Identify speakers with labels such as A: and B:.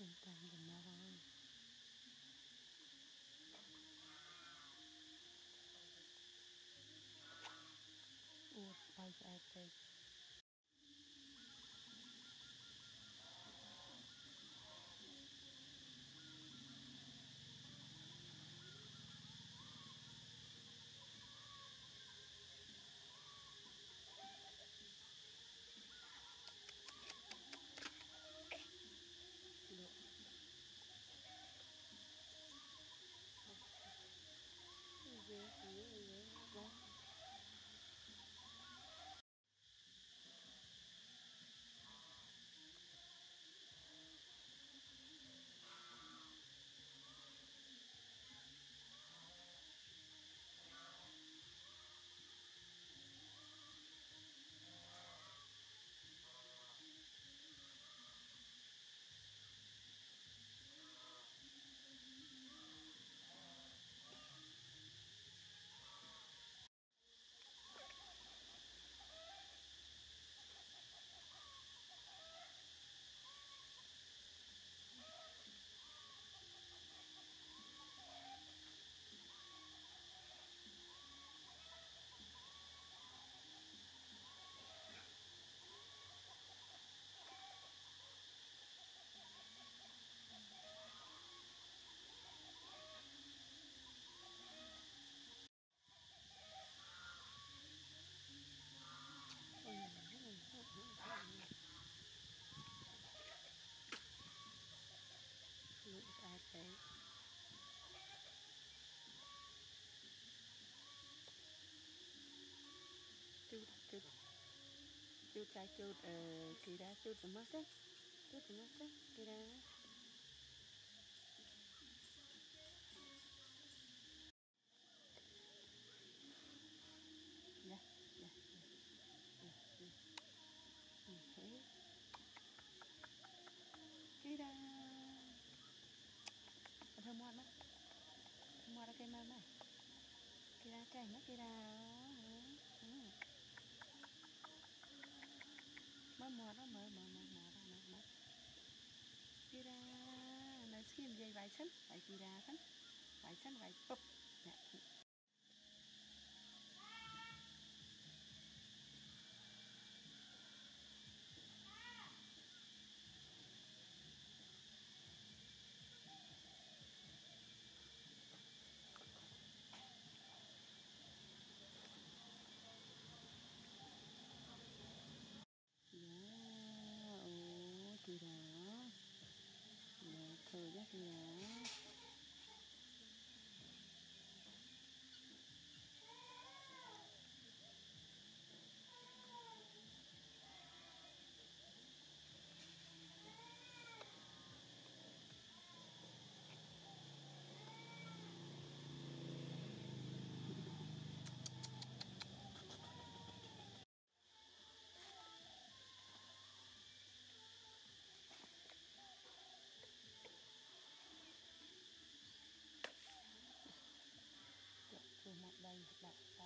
A: Tentang benar. Bay ai tây. Được. Ghê quá. Look at that. Chút trái chút kỳ ra chút tầm mắt đấy. Chút tầm mắt đấy. Kỳ ra. Dạ. Dạ. Thế. Kỳ ra. Thơm ngon đó. Thơm ngon đó cây mâm này. Kỳ ra chảy nó kỳ ra. Mở đó mở kỳ ra nó skin dây vài sân vài kỳ ra sân vài bụp nè. Dạ, kỳ ra nè thử ra kỳ ra. Rồi mặt đây đặt